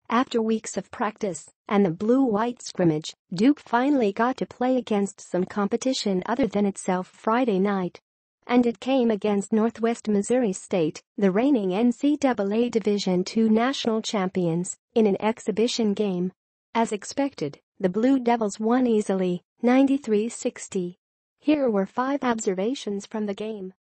After weeks of practice and the blue-white scrimmage, Duke finally got to play against some competition other than itself Friday night. And it came against Northwest Missouri State, the reigning NCAA Division II national champions, in an exhibition game. As expected, the Blue Devils won easily, 93-60. Here were 5 observations from the game.